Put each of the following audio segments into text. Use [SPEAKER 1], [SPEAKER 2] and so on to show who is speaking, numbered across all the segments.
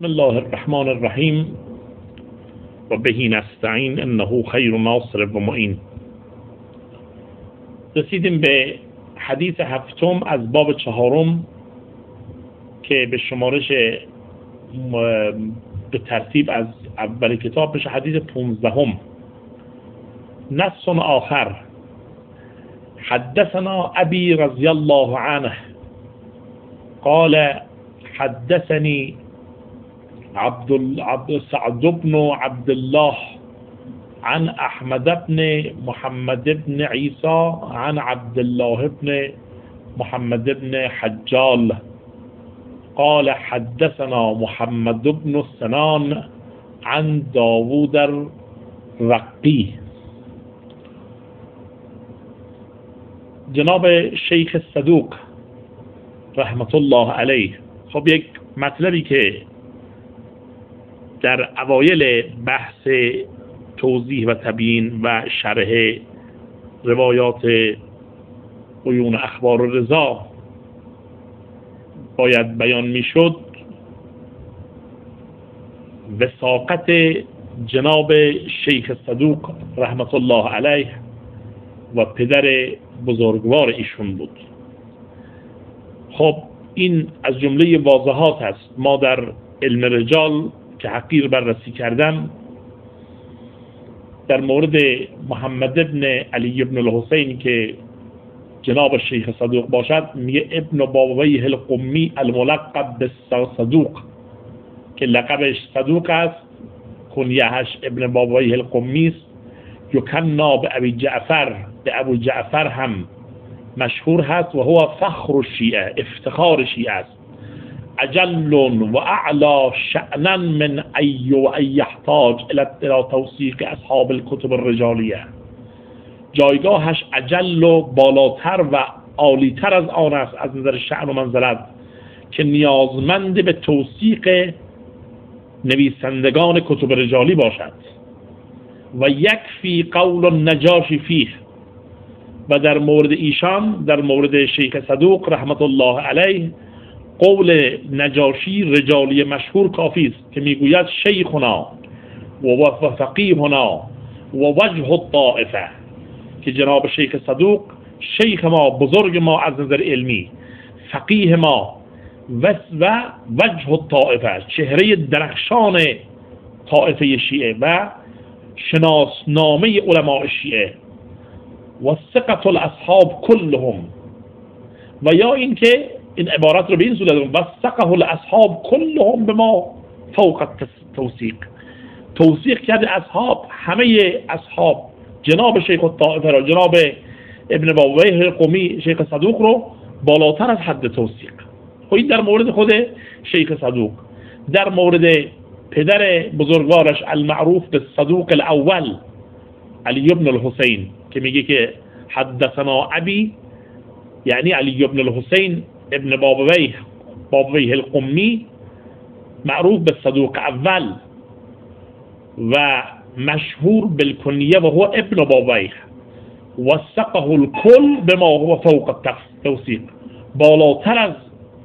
[SPEAKER 1] بسم الله الرحمن الرحیم و بهی نستعین انه خیر ناصر و معین. رسیدیم به حدیث هفتم از باب چهارم که به شمارش به ترتیب از اول کتاب بشه حدیث 15. نص آخر: حدثنا ابی رضی الله عنه قال حدثني سعد بن عبد الله عن احمد بن محمد بن عيسى عن عبد الله بن محمد بن حجال قال حدثنا محمد بن سنان عن داود الرقی. جناب شیخ صدوق رحمت الله علیه خب یک مطلبی که در اوایل بحث توضیح و تبیین و شرح روایات عیون اخبار رضا باید بیان میشد، وثاقت جناب شیخ صدوق رحمت الله علیه و پدر بزرگوار ایشون بود. خب این از جمله واضحات است. ما در علم رجال که حقیر بررسی کردم در مورد محمد ابن علی ابن الحسین که جناب شیخ صدوق باشد میگه ابن بابویه القمی الملقب بالصدوق که لقبش صدوق است، کنیهش ابن بابویه القمی است. یکنا به ابی جعفر، به ابو جعفر هم مشهور هست و هو فخر الشیعه، افتخار شیعه است. اجل و اعلا شأنا من ای و ای یحتاج الى توثیق اصحاب الکتب الرجالیه. جایگاهش اجل و بالاتر و عالیتر از آن است از نظر شأن و منزلت که نیازمند به توثیق نویسندگان کتب رجالی باشد. و یکفی قول النجاشی فیه، و در مورد ایشان، در مورد شیخ صدوق رحمت الله علیه، قول نجاشی رجالی مشهور کافی است که میگوید شیخنا و فقیهنا و وجه الطائفه، که جناب شیخ صدوق شیخ ما، بزرگ ما از نظر علمی، فقیه ما و وجه الطائفه، چهره درخشان طائفه شیعه و شناسنامه علماء شیعه، و ثقة الاصحاب کلهم، و یا اینکه این عبارت رو به این صورت و ثقه الاصحاب کلهم به ما فوق توثیق کرده اصحاب، همه اصحاب جناب شیخ الطائفه را، جناب ابن بابویه القمی شیخ صدوق رو بالاتر از حد توثیق. این در مورد خود شیخ صدوق. در مورد پدر بزرگوارش المعروف به صدوق الاول علی ابن الحسین که میگه که حدثنا ابی، یعنی علی ابن الحسین ابن بابویه القمی معروف به صدوق اول و مشهور بالکنیه و هو ابن بابویه، وثقه الکل بما هو فوق التوثیق، بالاتر از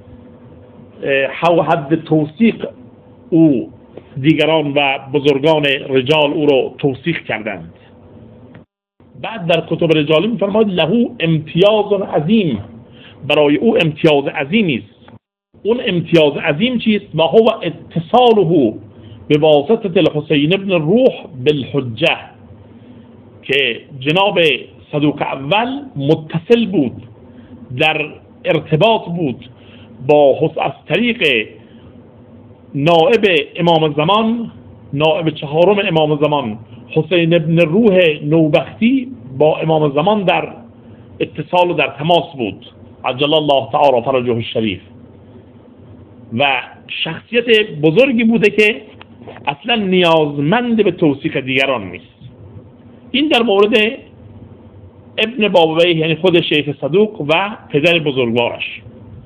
[SPEAKER 1] حد توثیق او دیگران و بزرگان رجال او رو توثیق کردند. بعد در کتب رجالی می‌فرماید له امتیاز عظیم، برای او امتیاز عظیمی است. اون امتیاز عظیم چیست؟ و هو اتصاله به واسطه الحسین ابن روح بالحجه، که جناب صدوق اول متصل بود، در ارتباط بود با از طریق نائب امام زمان، نائب چهارم امام زمان حسین ابن روح نوبختی، با امام زمان در اتصال و در تماس بود عجل الله تعالی فرجه الشریف، و شخصیت بزرگی بوده که اصلا نیازمند به توثیق دیگران نیست. این در مورد ابن بابویه، یعنی خود شیخ صدوق و پدر بزرگوارش.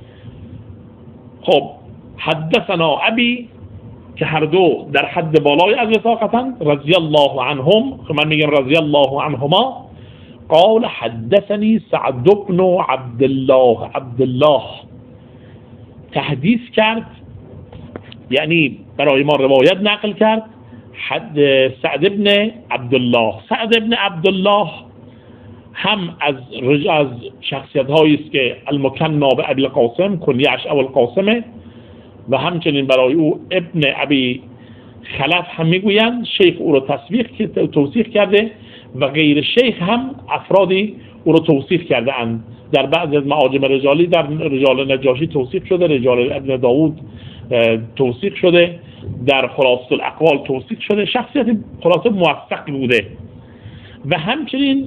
[SPEAKER 1] خب حدثنا ابی که هر دو در حد بالای از وثاقتن، رضی الله عنهم، که من میگم رضی الله عنهما، قال حدثني سعد بن عبد الله تحدیث کرد، یعنی برای ما روایت نقل کرد سعد ابن عبدالله. سعد ابن عبدالله هم از شخصیت هایی است که المکنا به ابی القاسم، کنیه‌اش ابو القاسمه، و همچنین برای او ابن ابی خلف هم میگویند. شیخ او رو توصیف کرده و غیر شیخ هم افرادی او رو توصیف کرده اند. در بعض از معاجم رجالی در رجال نجاشی توصیف شده، رجال ابن داود توصیف شده، در خلاصه الاقوال توصیف شده. شخصیت خلاصه موفق بوده. و همچنین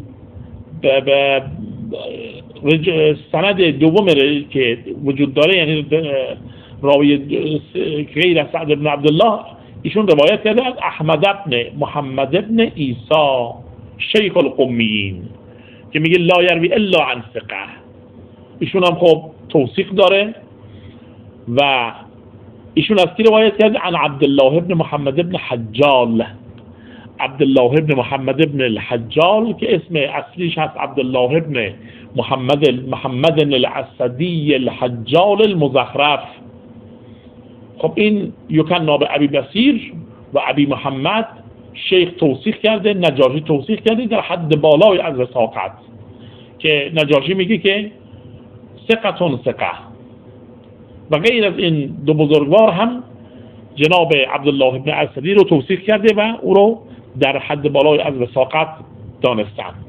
[SPEAKER 1] سند دوم که وجود داره، یعنی راوی غیر از سعد بن عبدالله، ایشون روایت کرده از احمد ابن محمد ابن عیسی شیخ القمیین که میگه لا یروی الا عن ثقه. ایشون هم خب توثیق داره و ایشون از کی روایت کرده؟ عن عبدالله ابن محمد ابن حجال. عبدالله ابن محمد ابن الحجال که اسم اصلیش هست عبدالله ابن محمد الاسدی الحجال المزخرف. خب این یکنا به ابی بصیر و ابی محمد شیخ توثیق کرده، نجاشی توثیق کرده در حد بالای از وثاقت، که نجاشی میگه که ثقتون ثقه. و غیر از این دو بزرگوار هم جناب عبدالله ابن اسدی رو توثیق کرده و او رو در حد بالای از وثاقت دانستند.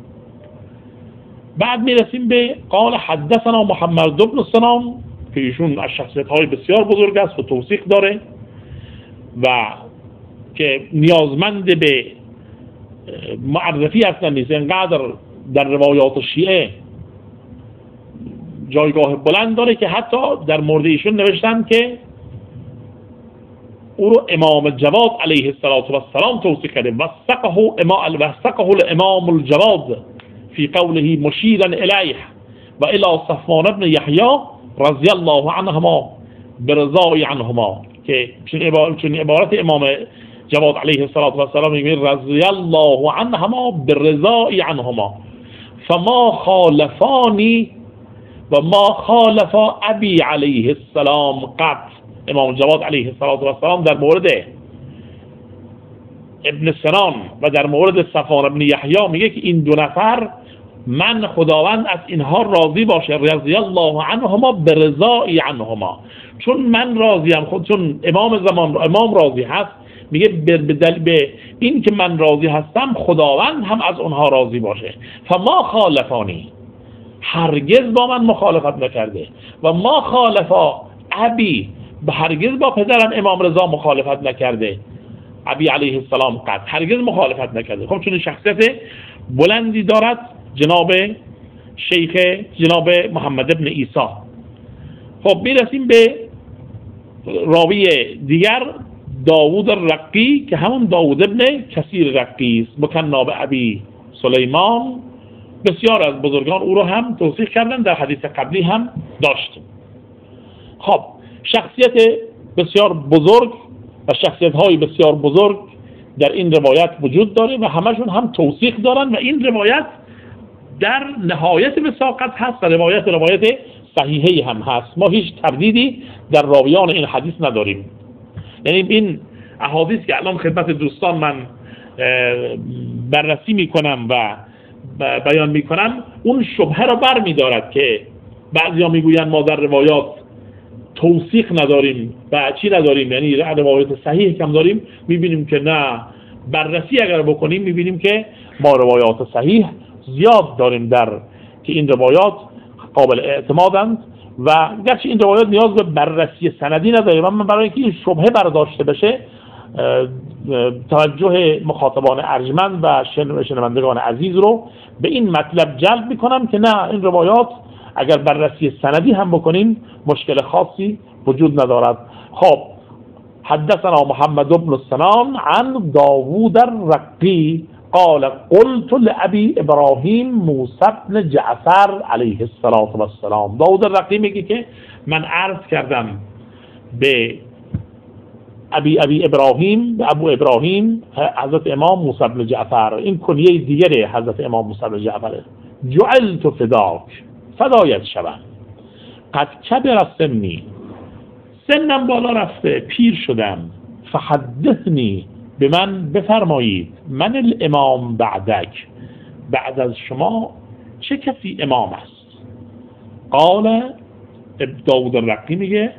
[SPEAKER 1] بعد میرسیم به قال حدثنا محمد بن سنان که ایشون از شخصیت‌های بسیار بزرگ است و توثیق داره و که نیازمند به معرفی اصلا نیست. اینقدر در روایات شیعه جایگاه بلند داره که حتی در مورد ایشون نوشتن که او رو امام جواد علیه السلام توصیف کرده. وثقه الامام الجواد فی قوله مشیرا الیه و الی صفوان بن یحیی رضی الله عنهما برضای عنهما، که چون عبارت امام جواد علیه السلام میگه رضی الله عنهما برضای عنهما فما خالفانی و ما خالف ابی علیه السلام قط. امام جواد علیه السلام در مورد ابن سنان و در مورد صفوان ابن یحیی میگه که این دو نفر من خداوند از اینها راضی باشه، رضی الله عنهما برضای عنهما، چون من راضیم، چون امام راضی هست، میگه به این که من راضی هستم خداوند هم از اونها راضی باشه. فما خالفانی، هرگز با من مخالفت نکرده، و ما خالفا ابی، هرگز با پدرم امام رضا مخالفت نکرده، ابی علیه السلام قط هرگز مخالفت نکرده. خب چون شخصیت بلندی دارد جناب محمد ابن عیسی. خب میرسیم به راوی دیگر داوود الرقی که همون داوود ابن کثیر رقی است، مکنا به ابی سلیمان. بسیار از بزرگان او رو هم توصیف کردن، در حدیث قبلی هم داشتیم. خب شخصیت بسیار بزرگ و شخصیت‌های بسیار بزرگ در این روایت وجود داره و همشون هم توثیق دارن و این روایت در نهایت وثاقت هست و روایت صحیحی هم هست. ما هیچ تردیدی در راویان این حدیث نداریم. یعنی این احادیث که الان خدمت دوستان من بررسی میکنم و بیان میکنم، اون شبهه را بر میدارد که بعضیا میگویند ما در روایات توثیق نداریم و چی نداریم، یعنی روایت صحیح کم داریم. میبینیم که نه، بررسی اگر بکنیم میبینیم که ما روایات صحیح زیاد داریم در که این روایات قابل اعتمادند و گرچه این روایات نیاز به بررسی سندی نداریم، اما برای اینکه این شبهه برداشته بشه توجه مخاطبان ارجمند و شنوندگان عزیز رو به این مطلب جلب میکنم که نه، این روایات اگر بررسی سندی هم بکنیم مشکل خاصی وجود ندارد. خب حدثنا محمد بن سنان عن داوود الرقی قال قلت لأبي ابراهیم موسی بن جعفر علیه السلام. داوود الرقی میگه که من عرض کردم به ابو ابراهیم حضرت امام موسی بن جعفر، این کنیه دیگره حضرت امام موسی بن جعفر، جعلت فداک، فدایت شوم، قد کبر سنی، سنم بالا رفته، پیر شدم، فحدثنی، به من بفرمایید، من الامام بعدک، بعد از شما چه کسی امام است؟ قال داود الرقی میگه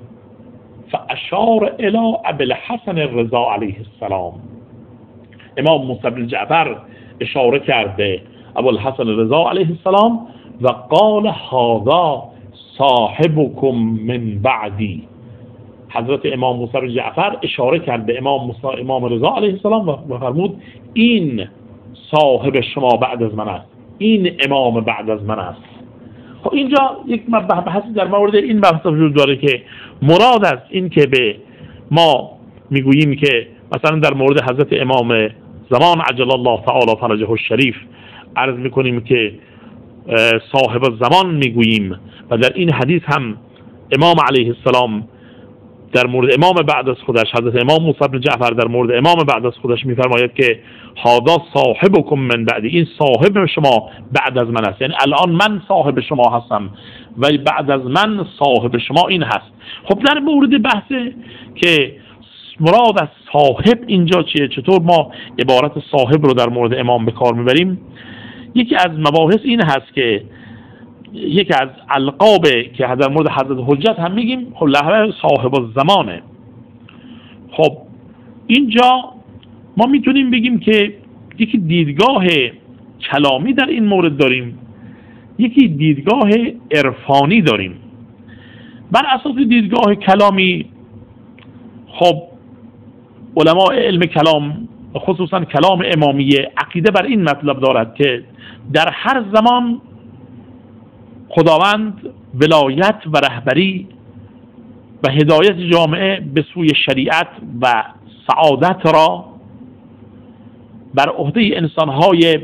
[SPEAKER 1] فاشار الی ابی الحسن الرضا علیه السلام. امام موسی بن جعفر اشاره کرده ابوالحسن الرضا علیه السلام و قال هذا صاحبکم من بعدی. حضرت امام موسی بن جعفر اشاره کرد به امام رضا علیه السلام و فرمود این صاحب شما بعد از من است، این امام بعد از من است. خب اینجا یک بحثی در مورد این بحث وجود داره که مراد از این که به ما میگوییم که مثلا در مورد حضرت امام زمان عجل الله تعالی فرجه الشریف عرض میکنیم که صاحب الزمان میگوییم و در این حدیث هم امام علیه السلام در مورد امام بعد از خودش، حضرت امام موسی بن جعفر در مورد امام بعد از خودش میفرماید که هذا صاحبکم من بعدی، این صاحب شما بعد از من است، یعنی الان من صاحب شما هستم ولی بعد از من صاحب شما این هست. خب در مورد بحث که مراد از صاحب اینجا چیه، چطور ما عبارت صاحب رو در مورد امام به کار میبریم، یکی از مباحث این هست که یکی از القاب که در مورد حضرت حجت هم میگیم خب لقب صاحب الزمانه. خب اینجا ما میتونیم بگیم که یکی دیدگاه کلامی در این مورد داریم، یکی دیدگاه عرفانی داریم. بر اساس دیدگاه کلامی خب علماء علم کلام خصوصا کلام امامیه عقیده بر این مطلب دارد که در هر زمان خداوند ولایت و رهبری و هدایت جامعه به سوی شریعت و سعادت را بر عهده انسان‌های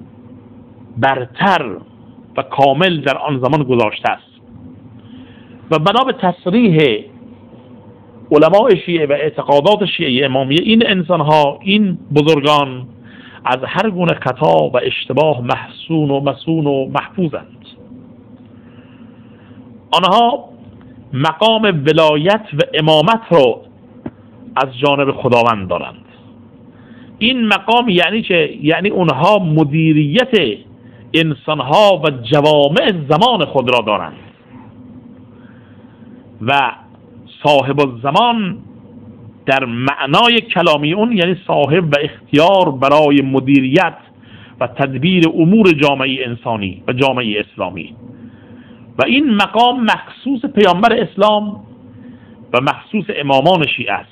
[SPEAKER 1] برتر و کامل در آن زمان گذاشته است و بنا به تصریح علماء شیعه و اعتقادات شیعه امامیه این انسان‌ها، این بزرگان از هر گونه خطا و اشتباه محصون و مصون و محفوظند. آنها مقام ولایت و امامت رو از جانب خداوند دارند. این مقام یعنی چه؟ یعنی اونها مدیریت انسانها و جوامع زمان خود را دارند و صاحب الزمان در معنای کلامی اون یعنی صاحب و اختیار برای مدیریت و تدبیر امور جامعه انسانی و جامعه اسلامی و این مقام مخصوص پیامبر اسلام و مخصوص امامان شیعه است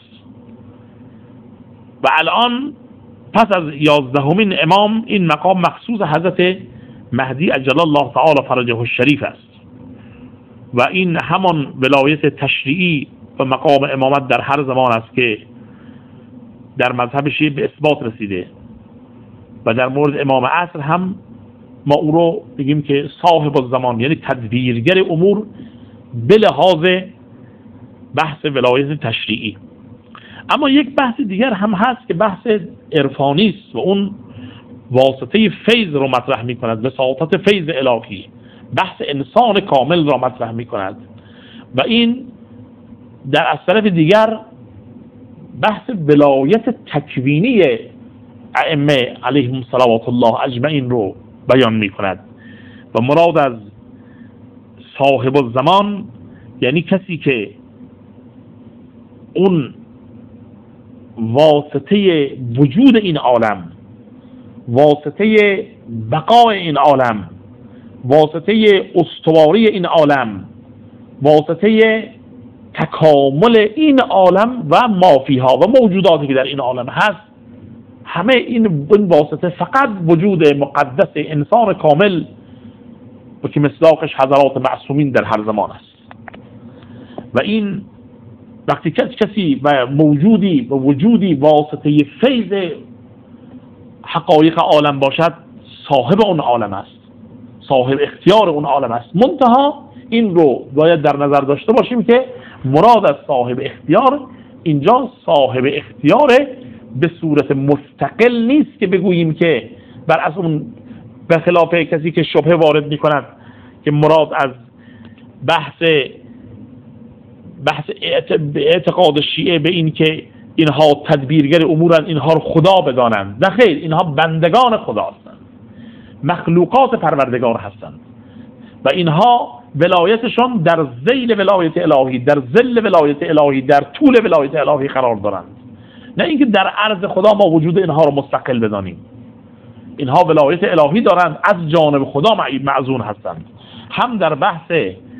[SPEAKER 1] و الان پس از 11مین امام این مقام مخصوص حضرت مهدی عجل الله تعالی فرجه الشریف است و این همان ولایت تشریعی و مقام امامت در هر زمان است که در مذهب شیعه به اثبات رسیده و در مورد امام عصر هم ما او رو بگیم که صاحب الزمان یعنی تدبیرگر امور به لحاظ بحث ولایت تشریعی. اما یک بحث دیگر هم هست که بحث عرفانی است و اون واسطه فیض رو مطرح می کند، وساطت فیض الهی، بحث انسان کامل را مطرح می کند و این در از طرف دیگر بحث ولایت تکوینی ائمه علیهم صلوات الله اجمعین رو بیان می کند و مراد از صاحب الزمان یعنی کسی که اون واسطه وجود این عالم، واسطه بقای این عالم، واسطه استواری این عالم، واسطه تکامل این عالم و مافیها و موجوداتی که در این عالم هست، همه این واسطه فقط وجود مقدس انسان کامل و که مصداقش حضرات معصومین در هر زمان است و این وقتی کسی و موجودی و وجودی واسطه فیض حقایق عالم باشد صاحب اون عالم است، صاحب اختیار اون عالم است. منتها این رو باید در نظر داشته باشیم که مراد از صاحب اختیار اینجا صاحب اختیار به صورت مستقل نیست که بگوییم که بر از اون به خلاف کسی که شبهه وارد می کند که مراد از بحث بحث اعتقاد شیعه به این که اینها تدبیرگر امورن، اینها رو خدا بدانند. نه خیر، اینها بندگان خدا هستند، مخلوقات پروردگار هستند و اینها ولایتشون در ذیل ولایت الهی، در ذل ولایت الهی، در طول ولایت الهی قرار دارند. نه اینکه در عرض خدا ما وجود اینها رو مستقل بدانیم. اینها ولایت الهی دارند، از جانب خدا معزون هستند، هم در بحث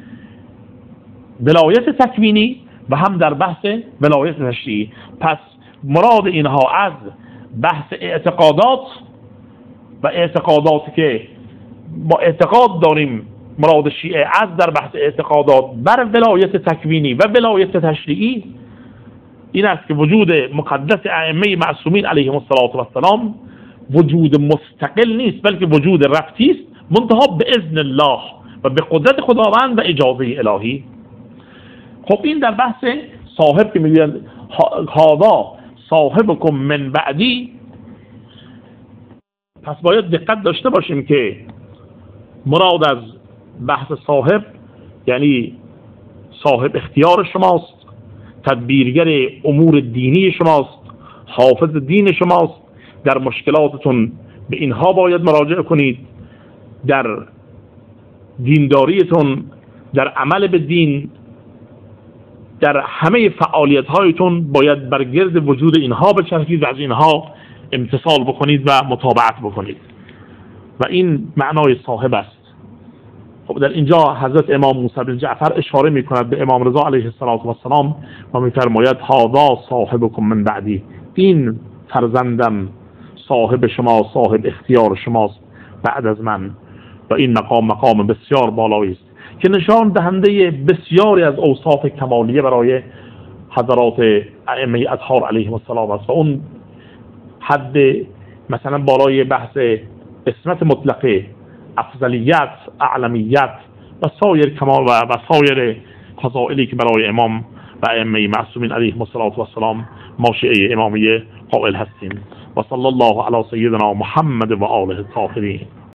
[SPEAKER 1] ولایت تکوینی و هم در بحث ولایت تشریعی. پس مراد اینها از بحث اعتقادات و اعتقاداتی که با اعتقاد داریم، مراد شیعه از در بحث اعتقادات بر ولایت تکوینی و ولایت تشریعی این است که وجود مقدس ائمه معصومین علیهم السلام وجود مستقل نیست، بلکه وجود ربطی است، منتها به اذن الله و به قدرت خداوند و اجازه الهی. خب این در بحث صاحب که میگن هذا صاحبکم من بعدی، پس باید دقت داشته باشیم که مراد از بحث صاحب یعنی صاحب اختیار شماست، تدبیرگر امور دینی شماست، حافظ دین شماست. در مشکلاتتون به اینها باید مراجعه کنید، در دینداریتون، در عمل به دین، در همه فعالیت هایتون باید برگرد وجود اینها بچرخید و از اینها امتثال بکنید و متابعت بکنید و این معنای صاحب است. خب در اینجا حضرت امام موسی بن جعفر اشاره می کند به امام رضا علیه السلام و می فرماید هذا صاحبکم من بعدی، این فرزندم صاحب شما، صاحب اختیار شماست بعد از من. و این مقام بسیار بالایی است که نشان دهنده بسیاری از اوصاف کمالیه برای حضرات ائمه اطهار علیهم السلام است و اون حد مثلا بالای بحث اسمت مطلقه، افضلیت، اعلمیت و سایر کمال و سایر فضائلی که برای امام و ائمه معصومین علیهم السلام ما شیعه امامیه قائل هستیم. و صلی الله علی سیدنا محمد و آله الطاهرین.